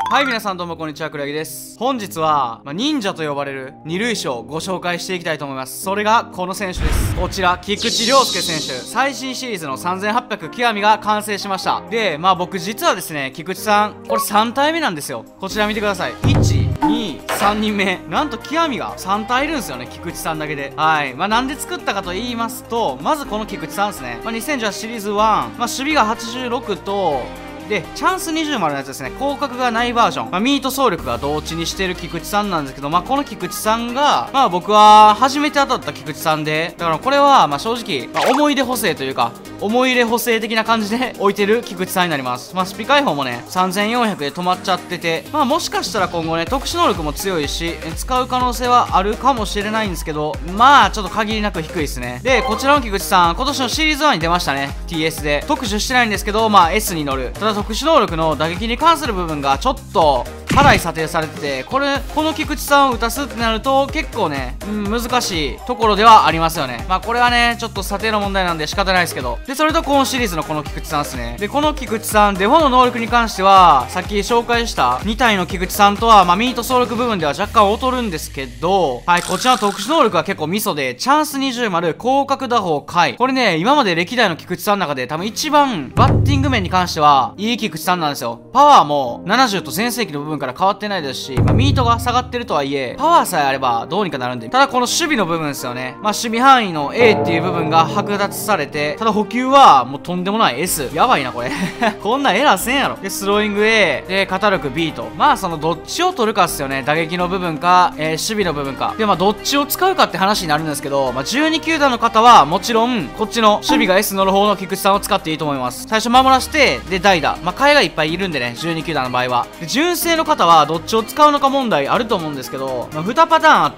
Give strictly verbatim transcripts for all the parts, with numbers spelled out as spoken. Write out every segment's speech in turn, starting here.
はい、皆さんどうもこんにちは、くらぎです。本日は、まあ、忍者と呼ばれる二塁手をご紹介していきたいと思います。それがこの選手です。こちら、菊池涼介選手。最新シリーズのさんぜんはっぴゃく極みが完成しました。で、まあ僕実はですね、菊池さん、これさん体目なんですよ。こちら見てください。いち、に、さんにんめ。なんと極みがさん体いるんですよね、菊池さんだけで。はい。まあなんで作ったかと言いますと、まずこの菊池さんですね。まあにせんじゅうはちシリーズいち、まあ守備がはちじゅうろくと、で、チャンスにじゅう丸のやつですね。広角がないバージョン。まあ、ミート走力が同値にしている菊池さんなんですけど、まあ、この菊池さんが、まあ、僕は初めて当たった菊池さんで、だからこれは、まあ、正直、まあ、思い出補正というか、思い入れ補正的な感じで置いてる菊池さんになります。まあ、スピ開放もね、さんぜんよんひゃくで止まっちゃってて、まあ、もしかしたら今後ね、特殊能力も強いし、使う可能性はあるかもしれないんですけど、まあ、ちょっと限りなく低いですね。で、こちらの菊池さん、今年のシリーズいちに出ましたね。ティーエス で。特殊してないんですけど、まあ、エス に乗る。ただ、特殊能力の打撃に関する部分がちょっとかなり査定されてて、これこの菊池さんを打たすってなると結構ね、うん、難しいところではありますよね。まあこれはねちょっと査定の問題なんで仕方ないですけど、でそれと今シリーズのこの菊池さんですね。でこの菊池さんデフォの能力に関してはさっき紹介したに体の菊池さんとは、まあ、ミート走力部分では若干劣るんですけど、はい、こちらの特殊能力は結構ミソで、チャンスにじゅう丸広角打法回、これね今まで歴代の菊池さんの中で多分一番バッティング面に関してはいい菊池さんなんですよ。パワーもななじゅうと全盛期の部分から変わってないですし、まあ、ミートが下がってるとはいえ、パワーさえあればどうにかなるんで。ただこの守備の部分ですよね。まあ、守備範囲の エー っていう部分が剥奪されて、ただ補給はもうとんでもない エス。やばいな、これ。こんなエラーせんやろ。で、スローイング エー、で、肩力 ビー と。まあ、そのどっちを取るかっすよね。打撃の部分か、えー、守備の部分か。で、まあ、どっちを使うかって話になるんですけど、まあ、じゅうに球団の方はもちろん、こっちの守備が エス 乗る方の菊池さんを使っていいと思います。最初守らせて、で、代打。まあ、替えがいっぱいいるんでね、じゅうに球団の場合は。で、純正の方はどっちを使うのか問題あると思うんですけど、まあ、にパターンあって、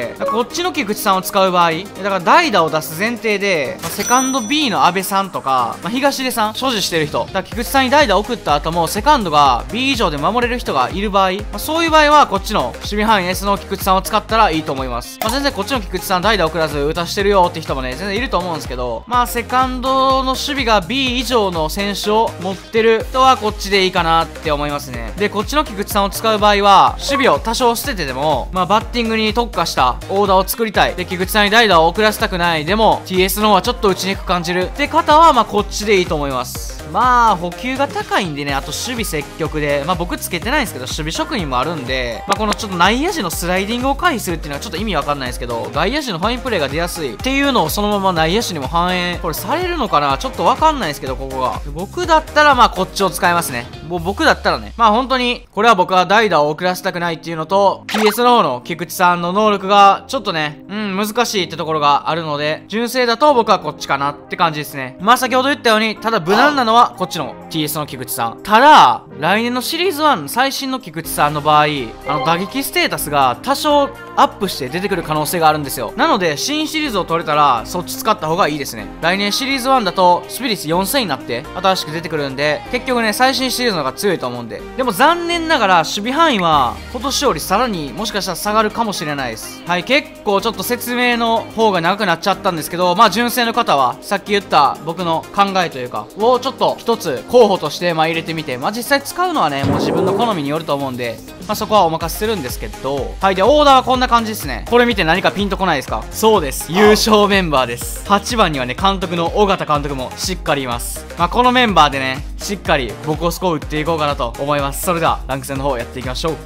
こっちの菊池さんを使う場合、だから代打を出す前提で、まあ、セカンド ビー の安倍さんとか、まあ、東出さん、所持してる人、だから菊池さんに代打を送った後も、セカンドが ビー 以上で守れる人がいる場合、まあ、そういう場合は、こっちの守備範囲 エス の菊池さんを使ったらいいと思います。まあ、全然こっちの菊池さん代打を送らず打たしてるよって人もね、全然いると思うんですけど、まあ、セカンドの守備が ビー 以上の選手を持ってる人はこっちでいいかなって思いますね。で、こっちの菊池さんを使う場合は、守備を多少捨ててでも、まあ、バッティングに特化したオーダーを作りたい。で、菊池さんに代打を送らせたくない。でも、ティーエス の方はちょっと打ちにくく感じる。って方は、まあ、こっちでいいと思います。まあ、補給が高いんでね、あと守備積極で、まあ、僕つけてないんですけど、守備職人もあるんで、まあ、このちょっと内野手のスライディングを回避するっていうのはちょっと意味わかんないですけど、外野手のファインプレーが出やすいっていうのをそのまま内野手にも反映、これされるのかなちょっとわかんないですけど、ここが。僕だったら、まあ、こっちを使いますね。もう僕だったらね。まあ、本当に、これは僕は代打を送らせたくないっていうのと、ティーエス の方の菊池さんの能力が、ちょっとね、うん、難しいってところがあるので、純正だと僕はこっちかなって感じですね。まあ、先ほど言ったように、ただ無難なのはこっちの ティーエス の菊池さん。ただ、来年のシリーズいち最新の菊池さんの場合、あの、打撃ステータスが多少アップして出てくる可能性があるんですよ。なので、新シリーズを取れたら、そっち使った方がいいですね。来年シリーズいちだと、スピリッツよんせんになって、新しく出てくるんで、結局ね、最新シリーズの方が強いと思うんで。でも残念ながら、守備範囲は、今年よりさらにもしかしたら下がるかもしれないです。はい、結構ちょっと説明の方が長くなっちゃったんですけど、まあ純正の方は、さっき言った僕の考えというか、をちょっと一つ候補としてまあ入れてみて、まあ実際使うのはね、もう自分の好みによると思うんで、まあそこはお任せするんですけど、はい、で、オーダーはこんな感じですね。これ見て何かピンとこないですか？そうです。優勝メンバーです。はちばんにはね、監督の尾形監督もしっかりいます。まあこのメンバーでね、しっかりボコスコを打っていこうかなと思います。それでは、ランク戦の方やっていきましょう。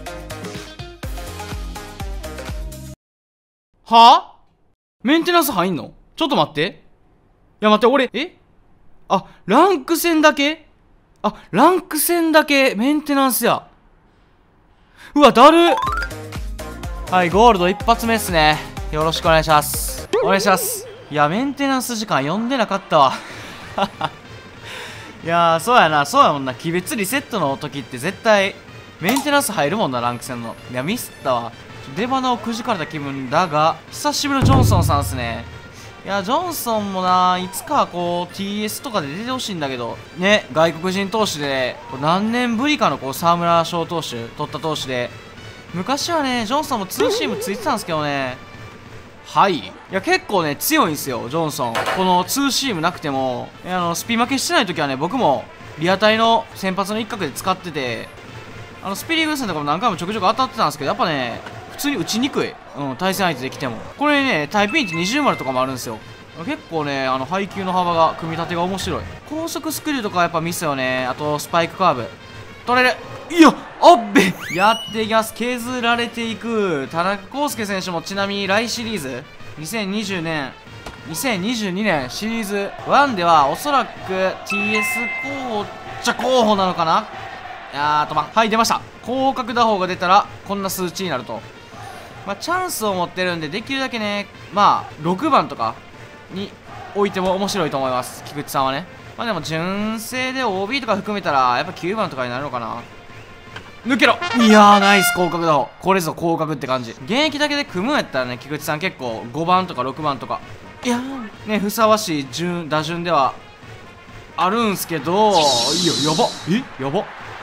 はぁ？メンテナンス入んの？ちょっと待って。いや待って、俺、え？あ、ランク戦だけ？あ、ランク戦だけメンテナンスや。うわ、だるっ。はい、ゴールド一発目っすね。よろしくお願いします。お願いします。いや、メンテナンス時間読んでなかったわ。いやー、そうやな、そうやもんな。鬼別リセットの時って絶対、メンテナンス入るもんな、ランク戦の。いや、ミスったわ。出花をくじかれた気分だが、久しぶりのジョンソンさんっすね。いや、ジョンソンもな、いつかこう、ティーエス とかで出てほしいんだけど、ね、外国人投手で、何年ぶりかのこう、沢村賞投手、取った投手で、昔はね、ジョンソンもツーシームついてたんですけどね、はい。いや、結構ね、強いんですよ、ジョンソン。このツーシームなくても、あの、スピ負けしてない時はね、僕も、リアタイの先発の一角で使ってて、 あのスピリグスとかも何回もちょくちょく当たってたんですけど、やっぱね普通に打ちにくい、うん、対戦相手できても。これねタイプインってにじゅう丸とかもあるんですよ。結構ねあの配球の幅が組み立てが面白い。高速スクリューとかやっぱミスよね。あとスパイクカーブ取れる。いやあっべやっていきます。削られていく田中康介選手もちなみに来シリーズにせんにじゅうねんにせんにじゅうにねんシリーズいちではおそらく ティーエス 候補っちゃ候補なのかな。いやーとまはい出ました。広角打法が出たらこんな数値になると。まあチャンスを持ってるんでできるだけねまあろくばんとかに置いても面白いと思います、菊池さんはね。まあでも純正で オービー とか含めたらやっぱきゅうばんとかになるのかな。抜けろ。いやーナイス広角だろ。これぞ広角って感じ。現役だけで組むんやったらね菊池さん結構ごばんとかろくばんとかいやーねふさわしい順打順ではあるんすけど、いややばえやば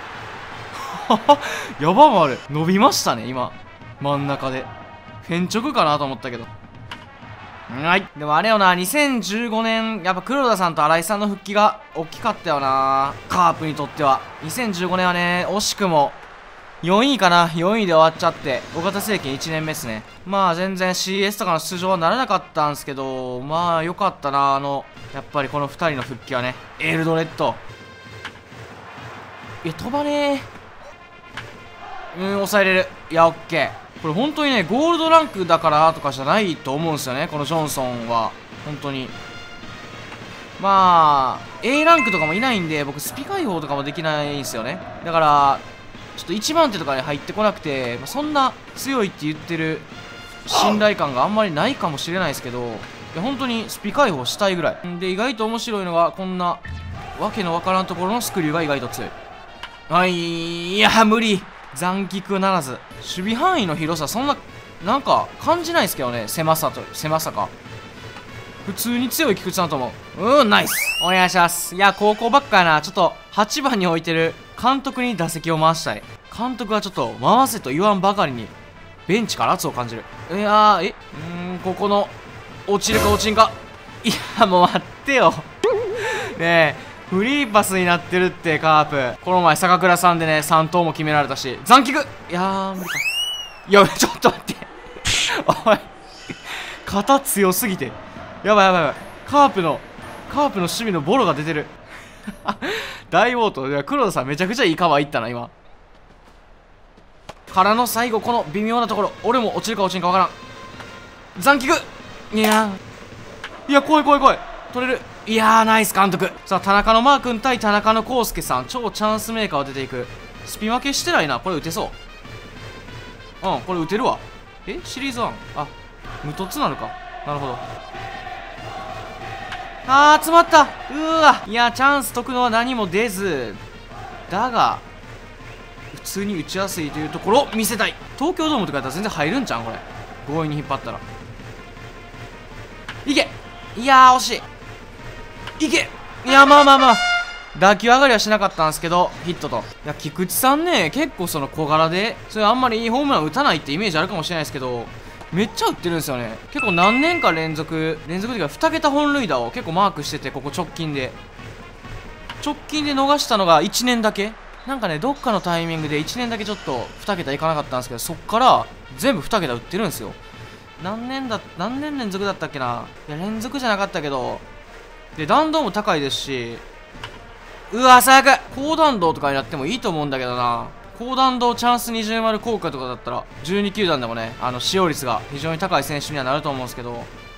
やばもある。伸びましたね今真ん中で。フェンチョクかなと思ったけど。はい。でもあれよな、にせんじゅうごねん、やっぱ黒田さんと新井さんの復帰が大きかったよな、カープにとっては。にせんじゅうごねんはね、惜しくも、よんいかな、よんいで終わっちゃって、尾形政権いちねんめっすね。まあ全然 シーエス とかの出場はならなかったんですけど、まあ良かったな、あの、やっぱりこのふたりの復帰はね。エルドレッド。いや、飛ばねー。うん、抑えれる。いや、オッケー。これ本当にねゴールドランクだからとかじゃないと思うんですよね、このジョンソンは。本当にまあ エー ランクとかもいないんで僕スピ解放とかもできないんですよね。だからちょっといちばん手とかに入ってこなくて、まあ、そんな強いって言ってる信頼感があんまりないかもしれないですけど、いや本当にスピ解放したいぐらいで。意外と面白いのがこんなわけのわからんところのスクリューが意外と強い。はい、いや無理、残菊ならず。守備範囲の広さそんななんか感じないですけどね。狭さと狭さか普通に強い菊池さんと思う。うん、ナイスお願いします。いや高校ばっかやな。ちょっとはちばんに置いてる監督に打席を回したい。監督はちょっと回せと言わんばかりにベンチから圧を感じる。いやーえうーんここの落ちるか落ちんか。いやもう待ってよねえフリーパスになってるってカープ。この前坂倉さんでねさん投も決められたし残菊。いやー無理か。いやちょっと待っておい肩強すぎてやばいやばいやばい。カープのカープの守備のボロが出てる大暴投。いや黒田さんめちゃくちゃいいカバーいったな今からの最後この微妙なところ。俺も落ちるか落ちんかわからん。残菊。いやーいや怖い怖い怖い。取れる。いやーナイス監督。さあ田中のマー君対田中の康介さん、超チャンスメーカーを出ていく。スピン分けしてないな。これ打てそう。うんこれ打てるわ。えシリーズワンあ無突なるか。なるほど。あー詰まった。うーわいやチャンス解くのは何も出ずだが普通に打ちやすいというところを見せたい。東京ドームとかやったら全然入るんちゃうんこれ。強引に引っ張ったらいけ。いやー惜しい。いけ。いやまあまあまあ打球上がりはしなかったんですけどヒットと。いや菊池さんね結構その小柄でそれあんまりいいホームラン打たないってイメージあるかもしれないですけどめっちゃ打ってるんですよね。結構何年か連続連続というかに桁本塁打を結構マークしてて、ここ直近で直近で逃したのがいちねんだけ。なんかねどっかのタイミングでいちねんだけちょっとに桁いかなかったんですけどそっから全部に桁打ってるんですよ。何年だ何年連続だったっけな。いや連続じゃなかったけどで弾道も高いですし、うわ最悪高弾道とかになってもいいと思うんだけどな。高弾道チャンスにじゅう丸効果とかだったらじゅうに球団でもねあの使用率が非常に高い選手にはなると思うんですけど。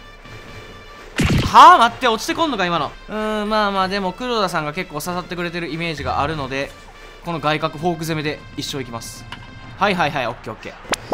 はあ待って落ちてこんのか今の。うーんまあまあでも黒田さんが結構刺さってくれてるイメージがあるのでこの外角フォーク攻めで一生いきます。はいはいはいオッケーオッケ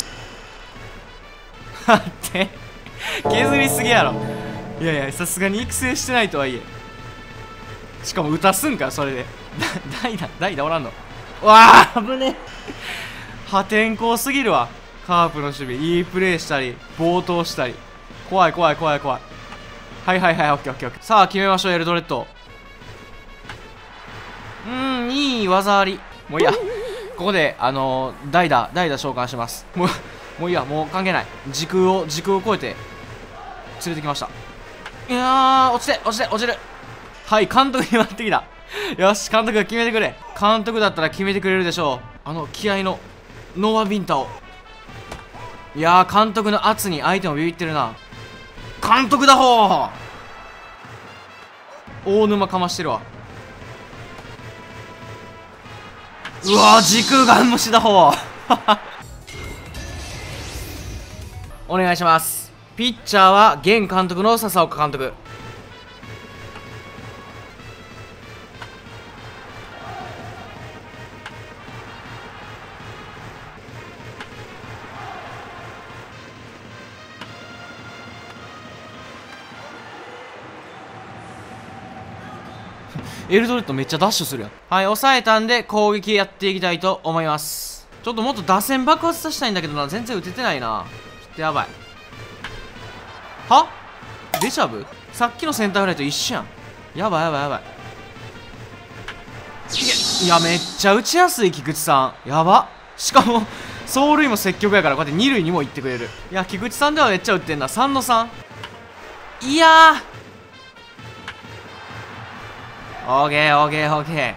ー待って削りすぎやろ。いやいやさすがに育成してないとはいえしかも打たすんかそれで代打代打おらんの。わあ危ね破天荒すぎるわ。カープの守備いいプレーしたり暴投したり怖い怖い怖い怖い。はいはいはいオッケーオッケーオッケー。さあ決めましょうエルドレッド。うーんいい技あり。もういいやここであのー、代打代打召喚します。もうもういいやもう関係ない。時空を時空を超えて連れてきました。いやー落ちて落ちて落ちる。はい監督に回ってきた。よし監督が決めてくれ。監督だったら決めてくれるでしょあの気合のノーバビンタを。いやー、監督の圧に相手もビビってるな。監督だほー。大沼かましてるわ。うわー、時空ガン無視だほー。お願いします。ピッチャーは現監督の笹岡監督。エルドレッドめっちゃダッシュするやん。はい、抑えたんで攻撃やっていきたいと思います。ちょっともっと打線爆発させたいんだけどな。全然打ててないな。ちょっとやばい。はデジャブ？さっきのセンターフライと一緒やん。やばいやばいやばい。いや、めっちゃ打ちやすい菊池さん。やば。しかも走塁も積極やからこうやって二塁にも行ってくれる。いや、菊池さんではめっちゃ打ってんな。さんのさん。いやー、オーケーオーケーオーケ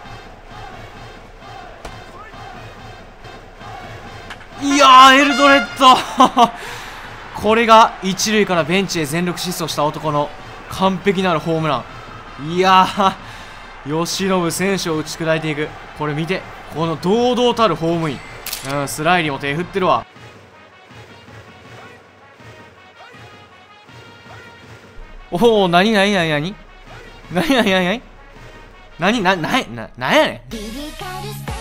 ー。いやー、エルドレッド。これが一塁からベンチへ全力疾走した男の完璧なるホームラン。いやー、由伸選手を打ち砕いていく。これ見て、この堂々たるホームイン。うん、スライリーも手振ってるわ。おお、なになになになになになになになになにな、な、な、なんやねん。